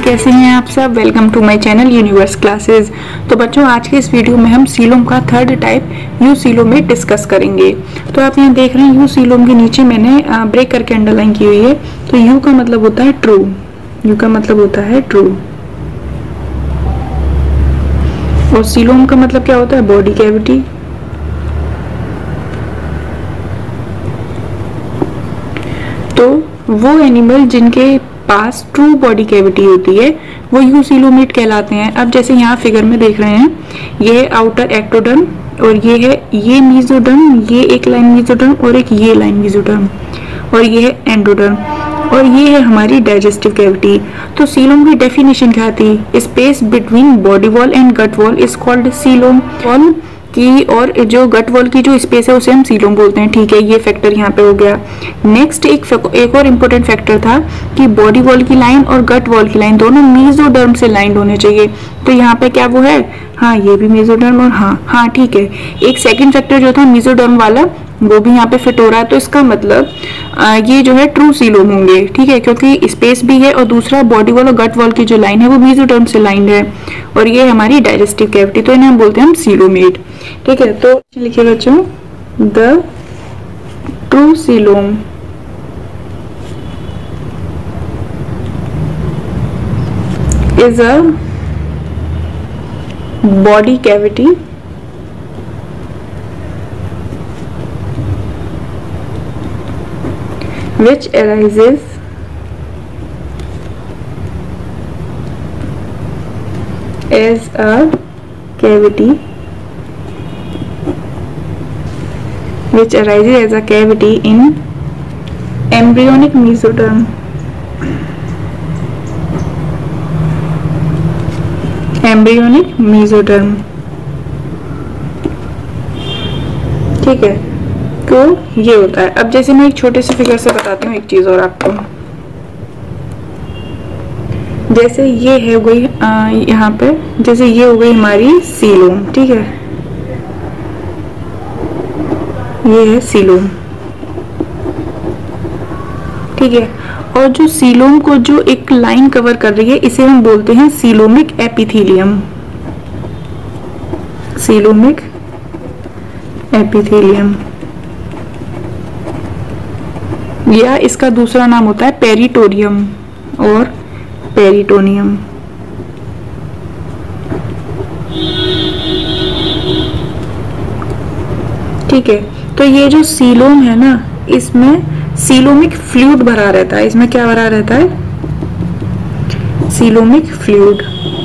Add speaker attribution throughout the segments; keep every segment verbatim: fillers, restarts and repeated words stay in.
Speaker 1: कैसे हैं आप सब। Welcome to my channel universe classes. तो बच्चों, आज के इस वीडियो में हम सीलोम का थर्ड टाइप यू सीलोम में डिस्कस करेंगे। तो आप यहाँ देख रहे हैं यू सीलोम के नीचे मैंने ब्रेक करके अंडरलाइन की हुई है। तो यू का मतलब होता है ट्रू, यू का मतलब होता है ट्रू, और सीलोम का मतलब क्या होता है, बॉडी कैविटी। तो वो एनिमल जिनके पास ट्रू बॉडी कैविटी होती है वो यूसीलोमेट कहलाते हैं। अब जैसे यहाँ फिगर में देख रहे हैं, ये है आउटर एक्टोडर्म और ये है ये मीजोडर्म, ये एक लाइन मीजोडर्म और एक ये लाइन मीजोडर्म, और ये है एंडोडर्म, और ये है हमारी डाइजेस्टिव कैविटी। तो सीलोम की डेफिनेशन क्या थी, space between body wall and gut wall is called coelom wall की, और जो गट वॉल की जो स्पेस है उसे हम सीलोम बोलते हैं। ठीक है, ये फैक्टर यहाँ पे हो गया। नेक्स्ट एक एक और इम्पोर्टेंट फैक्टर था कि बॉडी वॉल की लाइन और गट वॉल की लाइन दोनों मेसोडर्म से लाइंड होने चाहिए। तो यहाँ पे क्या वो है, हाँ ये भी मेसोडर्म, और हाँ हाँ ठीक है। एक सेकंड फैक्टर जो था मेसोडर्म वाला वो भी यहाँ पे फिट हो रहा है। तो इसका मतलब आ, ये जो है ट्रू सीलोम होंगे। ठीक है, क्योंकि स्पेस भी है और दूसरा बॉडी वॉल और गट वॉल की जो लाइन है वो मेसोडर्म से लाइंड है, और ये हमारी डाइजेस्टिव कैविटी। तो इन्हें हम बोलते हैं हम सीलोमेट। ठीक है, तो लिखिए बच्चों, the true coelom is a body cavity which arises as a cavity which arises as a cavity in embryonic mesoderm embryonic mesoderm. ठीक है, तो ये होता है। अब जैसे मैं एक छोटे से फिगर से बताती हूँ एक चीज और आपको। जैसे ये है हो गई यहाँ पे, जैसे ये हो गई हमारी सीलोम। ठीक है, ये है सीलोम। ठीक है, और जो सीलोम को जो एक लाइन कवर कर रही है इसे हम बोलते हैं सीलोमिक एपिथेलियम, सीलोमिक एपिथेलियम, या इसका दूसरा नाम होता है पेरिटोनियम और पेरिटोनियम। ठीक है, तो ये जो सीलोम है ना, इसमें सीलोमिक फ्लूइड भरा रहता है। इसमें क्या भरा रहता है, सीलोमिक फ्लूइड,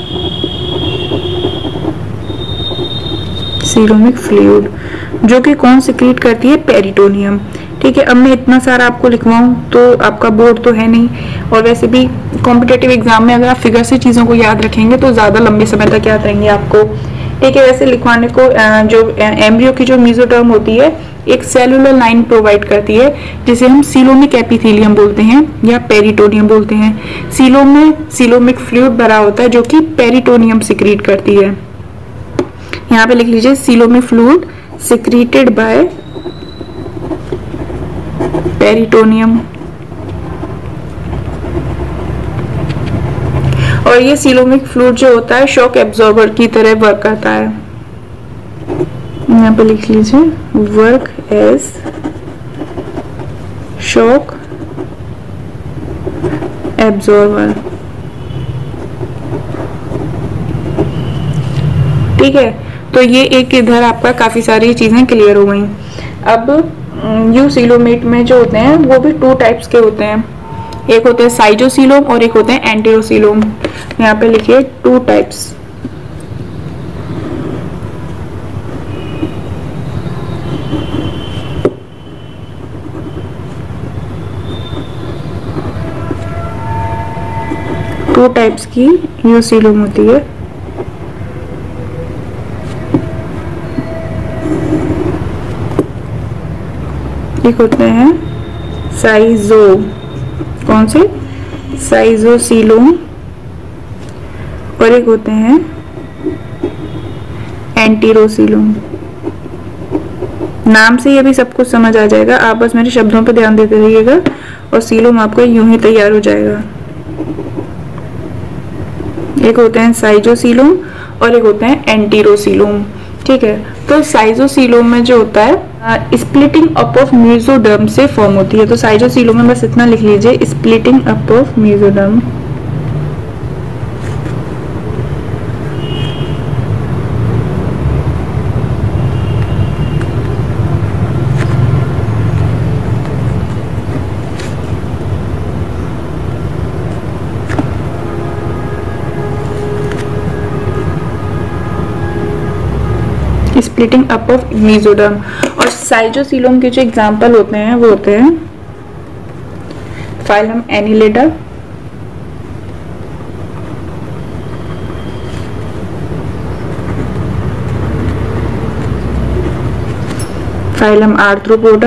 Speaker 1: सीलोमिक फ्लूइड, जो कि कौन सिक्रीट करती है, पेरिटोनियम। ठीक है, अब मैं इतना सारा आपको लिखवाऊं तो आपका बोर्ड तो है नहीं, और वैसे भी कॉम्पिटेटिव एग्जाम में अगर आप फिगर से चीजों को याद रखेंगे तो ज्यादा लंबे समय तक याद रहेंगे आपको। ठीक है, वैसे लिखवाने को जो एम्ब्रियो की जो मेसोडर्म होती है एक सेलुलर लाइन प्रोवाइड करती है जिसे हम सीलोमिक एपिथेलियम बोलते हैं या पेरिटोनियम बोलते हैं। सीलोम में सीलोमिक फ्लूइड भरा होता है जो कि पेरिटोनियम सिक्रीट करती है। यहाँ पे लिख लीजिए, coelomic fluid secreted by peritoneum. और ये सीलोमिक फ्लूइड जो होता है शॉक एब्जॉर्बर की तरह वर्क करता है। यहाँ पे लिख लीजिए, वर्क एज शॉक एब्जॉर्बर। ठीक है, तो ये एक इधर आपका काफी सारी चीजें क्लियर हो गई। अब यू सीलोमेट में जो होते हैं वो भी टू टाइप्स के होते हैं, एक होते हैं साइजोसीलोम और एक होते हैं एंटेरोसीलोम। यहाँ पे लिखिए टू टाइप्स। टू टाइप्स की यू सीलोम होती है। एक होते हैं साइजो, कौन से, साइजोसीलोम, और एक होते हैं एंटीरोसीलोम। नाम से ये भी सब कुछ समझ आ जाएगा, आप बस मेरे शब्दों पर ध्यान देते रहिएगा और सीलोम आपका यूं ही तैयार हो जाएगा। एक होते हैं साइजोसीलोम और एक होते हैं एंटीरोसीलोम। ठीक है, तो साइजोसीलोम में जो होता है स्प्लिटिंग अप ऑफ मेसोडर्म से फॉर्म होती है। तो साइजोसीलोम में बस इतना लिख लीजिए, splitting up of mesoderm. Splitting up of mesoderm. और साइजोसीलोम के जो एग्जांपल होते हैं वो होते हैं फाइलम एनिलिडा, फाइलम आर्थ्रोपोडा,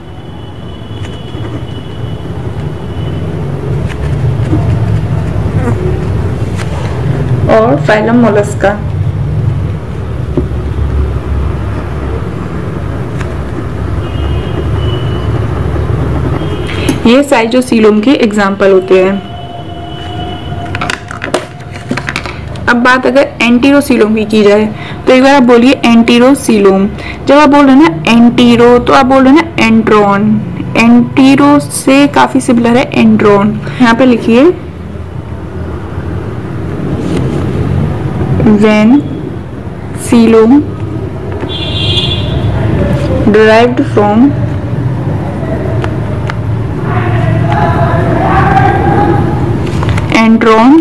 Speaker 1: और फाइलम मोलस्का। ये साइजोसीलोम के एग्जाम्पल होते हैं। अब बात अगर एंटीरोसीलोम की की जाए तो एक बार आप बोलिए एंटीरोसीलोम। जब आप बोल रहे हैं ना एंटीरो, तो आप बोल रहे हैं ना एंट्रॉन। एंटीरो से काफी सिमिलर है एंट्रॉन। यहाँ पे लिखिए when coelom derived from enteron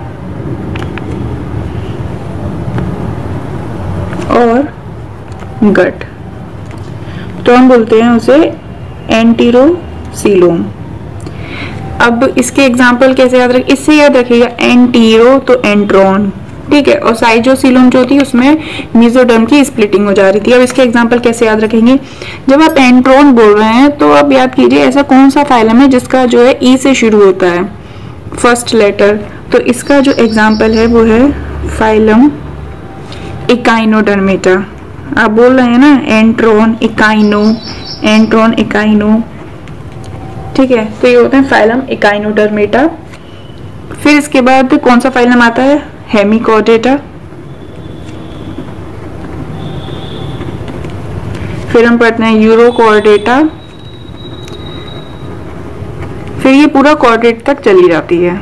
Speaker 1: और गट, तो हम बोलते हैं उसे एंटीरोसीलोम। अब इसके एग्जाम्पल कैसे याद रखें, इससे याद रखिएगा एंटीरो तो एंट्रॉन, ठीक है, और साइजोसीलोम जो थी उसमें मेसोडर्म की स्प्लिटिंग हो जा रही थी। अब इसके एग्जाम्पल कैसे याद रखेंगे, जब आप एंट्रॉन बोल रहे हैं तो आप याद कीजिए ऐसा कौन सा फाइलम है जिसका जो है ई से शुरू होता है, फर्स्ट लेटर। तो इसका जो एग्जाम्पल है वो है फाइलम इकाइनोडर्मेटा। आप बोल रहे हैं ना एंट्रॉन इकाइनो, एंट्रॉन इकाइनो, ठीक है, तो ये होते हैं फाइलम इकाइनोडर्मेटा। फिर इसके बाद कौन सा फाइलम आता है, हेमिकॉर्डेटा। फिर हम पढ़ते हैं यूरोकॉर्डेटा। फिर ये पूरा कॉर्डेट तक चली जाती है,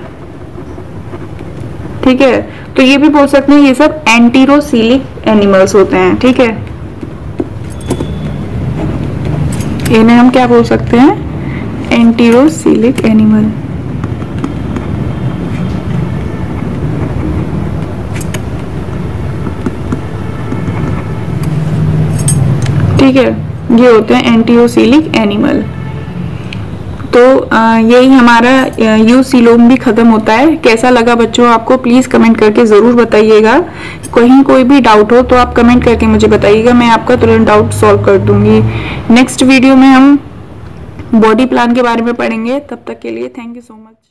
Speaker 1: ठीक है। तो ये भी बोल सकते हैं ये सब एंटीरोसीलिक एनिमल्स होते हैं, ठीक है। इन्हें हम क्या बोल सकते हैं, एंटीरोसीलिक एनिमल। ठीक है, ये होते हैं एंटीरोसीलिक एनिमल। तो यही हमारा यूसीलोम भी खत्म होता है। कैसा लगा बच्चों आपको, प्लीज कमेंट करके जरूर बताइएगा। कहीं कोई भी डाउट हो तो आप कमेंट करके मुझे बताइएगा, मैं आपका तुरंत डाउट सॉल्व कर दूंगी। नेक्स्ट वीडियो में हम बॉडी प्लान के बारे में पढ़ेंगे। तब तक के लिए थैंक यू सो मच।